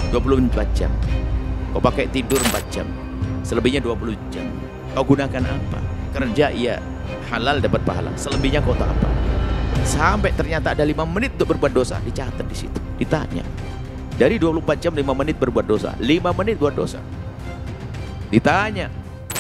24 jam. Kau pakai tidur 4 jam. Selebihnya 20 jam. Kau gunakan apa? Kerja iya, halal dapat pahala. Selebihnya kau tak apa. Sampai ternyata ada 5 menit untuk berbuat dosa, dicatat di situ. Ditanya. Dari 24 jam 5 menit berbuat dosa, 5 menit buat dosa. Ditanya.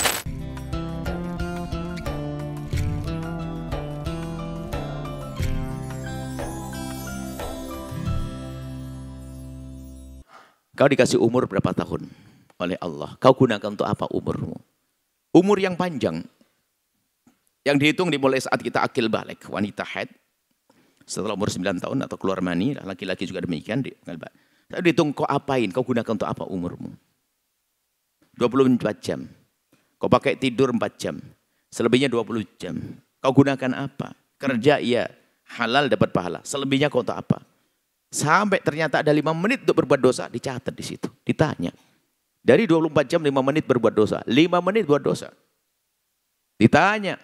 Kau dikasih umur berapa tahun oleh Allah? Kau gunakan untuk apa umurmu? Umur yang panjang. Yang dihitung dimulai saat kita akil balik. Wanita haid. Setelah umur 9 tahun atau keluar mani. Laki-laki juga demikian. Tapi dihitung kau apain? Kau gunakan untuk apa umurmu? 24 jam. Kau pakai tidur 4 jam. Selebihnya 20 jam. Kau gunakan apa? Kerja iya. Halal dapat pahala. Selebihnya kau tak apa. Sampai ternyata ada 5 menit untuk berbuat dosa, dicatat di situ. Ditanya. Dari 24 jam 5 menit berbuat dosa, 5 menit buat dosa. Ditanya.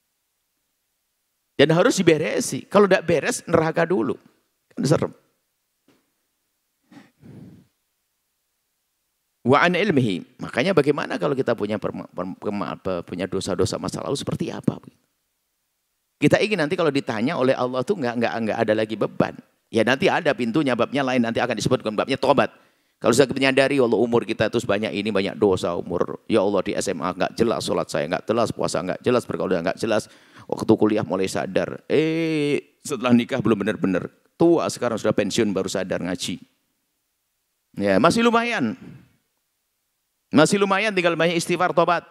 Dan harus diberesi. Kalau tidak beres, neraka dulu. Kan serem. Wa an ilmihi. Makanya bagaimana kalau kita punya dosa-dosa masa lalu seperti apa? Kita ingin nanti kalau ditanya oleh Allah tuh enggak ada lagi beban. Ya nanti ada pintunya, babnya lain, nanti akan disebutkan babnya tobat. Kalau sudah menyadari Allah umur kita itu sebanyak ini, banyak dosa umur. Ya Allah di SMA enggak jelas, sholat saya enggak jelas, puasa enggak jelas, pergaulan enggak jelas. Waktu kuliah mulai sadar. Setelah nikah belum benar-benar. Tua sekarang sudah pensiun baru sadar ngaji. Ya masih lumayan. Masih lumayan tinggal banyak istighfar, tobat.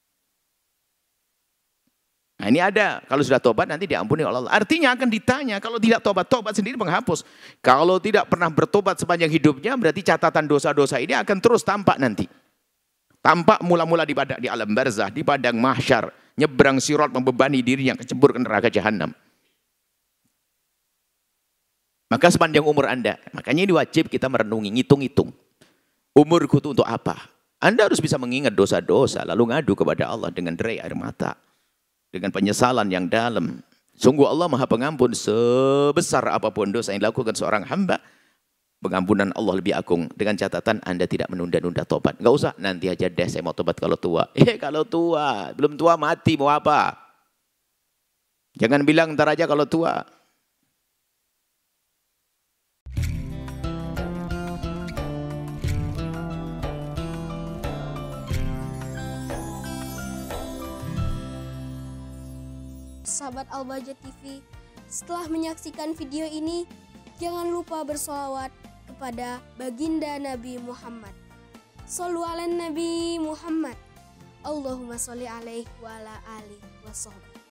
Nah ini ada, kalau sudah tobat nanti diampuni oleh Allah. Artinya akan ditanya, kalau tidak tobat, tobat sendiri menghapus. Kalau tidak pernah bertobat sepanjang hidupnya, berarti catatan dosa-dosa ini akan terus tampak nanti. Tampak mula-mula di alam barzah, di padang mahsyar, nyebrang sirat membebani dirinya, kecebur ke neraka jahanam. Maka sepanjang umur Anda, makanya ini wajib kita merenungi, ngitung-ngitung. Umurku itu untuk apa? Anda harus bisa mengingat dosa-dosa, lalu ngadu kepada Allah dengan derai air mata. Dengan penyesalan yang dalam. Sungguh Allah Maha Pengampun sebesar apapun dosa yang dilakukan seorang hamba. Pengampunan Allah lebih agung. Dengan catatan Anda tidak menunda-nunda tobat. Enggak usah, nanti aja deh saya mau tobat kalau tua. Kalau tua, belum tua mati mau apa? Jangan bilang ntar aja kalau tua. Sahabat Al-Bahjah TV, setelah menyaksikan video ini, jangan lupa bersolawat kepada baginda Nabi Muhammad. Shollu ala Nabi Muhammad. Allahumma sholli alaihi wa ala alihi wa sahbihi.